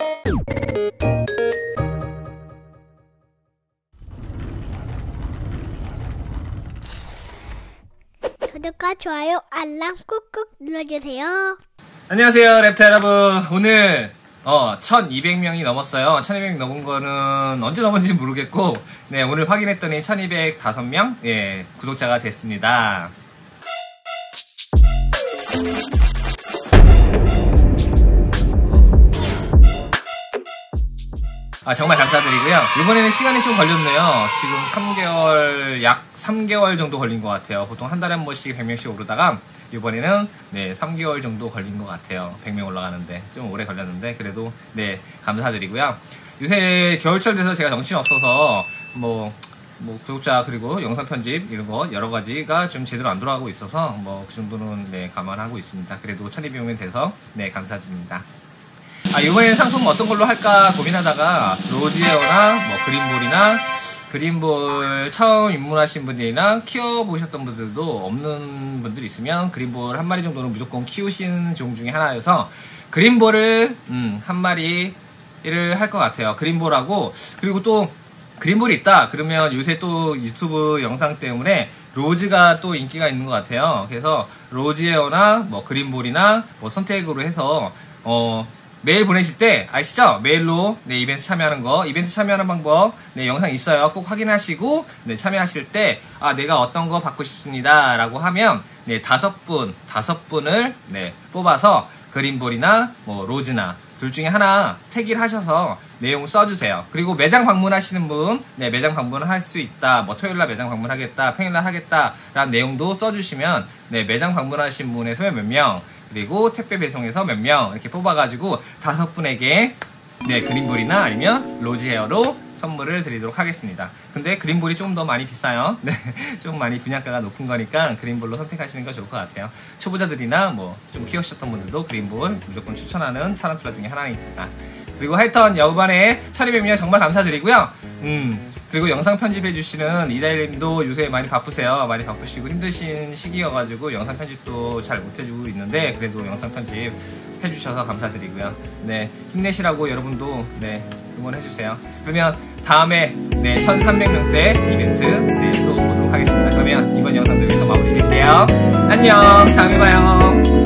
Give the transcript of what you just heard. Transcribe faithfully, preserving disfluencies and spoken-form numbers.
구독과 좋아요, 알람 꾹꾹 눌러주세요. 안녕하세요, 랩터 여러분. 오늘 어 천이백 명이 넘었어요. 천이백 명 넘은 거는 언제 넘었는지 모르겠고, 네, 오늘 확인했더니 천이백오 명 예, 구독자가 됐습니다. 아, 정말 감사드리고요. 이번에는 시간이 좀 걸렸네요. 지금 삼 개월, 약 삼 개월 정도 걸린 것 같아요. 보통 한 달에 한 번씩 백 명씩 오르다가 이번에는 네, 삼 개월 정도 걸린 것 같아요. 백 명 올라가는데 좀 오래 걸렸는데 그래도 네, 감사드리고요. 요새 겨울철 돼서 제가 정신이 없어서 뭐 뭐 구독자 그리고 영상 편집 이런 거 여러 가지가 좀 제대로 안 돌아가고 있어서 뭐 그 정도는 네, 감안하고 있습니다. 그래도 천이백 명이 돼서 네, 감사드립니다. 아, 이번에는 상품 어떤 걸로 할까 고민하다가 로지에어나 뭐 그린볼이나 그린볼 처음 입문하신 분들이나 키워보셨던 분들도 없는 분들이 있으면 그린볼 한 마리 정도는 무조건 키우시는 종 중에 하나여서 그린볼을 음, 한 마리를 할 것 같아요. 그린볼하고, 그리고 또 그린볼이 있다 그러면 요새 또 유튜브 영상 때문에 로즈가 또 인기가 있는 것 같아요. 그래서 로지에어나 뭐 그린볼이나 뭐 선택으로 해서 어 메일 보내실 때 아시죠? 메일로 네, 이벤트 참여하는 거, 이벤트 참여하는 방법 네, 영상 있어요. 꼭 확인하시고 네, 참여하실 때 아, 내가 어떤 거 받고 싶습니다 라고 하면 네, 다섯 분 다섯 분을 네, 뽑아서 그린볼이나 뭐 로즈나 둘 중에 하나 태기를 하셔서 내용 써주세요. 그리고 매장 방문하시는 분, 네, 매장 방문을 할 수 있다, 뭐 토요일날 매장 방문하겠다, 평일날 하겠다 라는 내용도 써주시면 네, 매장 방문하신 분에서 몇 명, 그리고 택배 배송에서 몇 명 이렇게 뽑아가지고 다섯 분에게 네, 그린볼이나 아니면 로지헤어로 선물을 드리도록 하겠습니다. 근데 그린볼이 좀 더 많이 비싸요. 네, 좀 많이 분양가가 높은 거니까 그린볼로 선택하시는 거 좋을 것 같아요. 초보자들이나 뭐 좀 키우셨던 분들도 그린볼 무조건 추천하는 타란툴라 중에 하나니까. 그리고 하여튼 여반에 천이백 명 정말 감사드리고요. 음 그리고 영상 편집해주시는 이다일님도 요새 많이 바쁘세요. 많이 바쁘시고 힘드신 시기여가지고 영상 편집도 잘 못해주고 있는데 그래도 영상 편집 해주셔서 감사드리고요. 네, 힘내시라고 여러분도 네, 응원해주세요. 그러면 다음에 네, 천삼백 명대 이벤트 네, 또 보도록 하겠습니다. 그러면 이번 영상도 여기서 마무리 지을게요. 안녕, 다음에 봐요.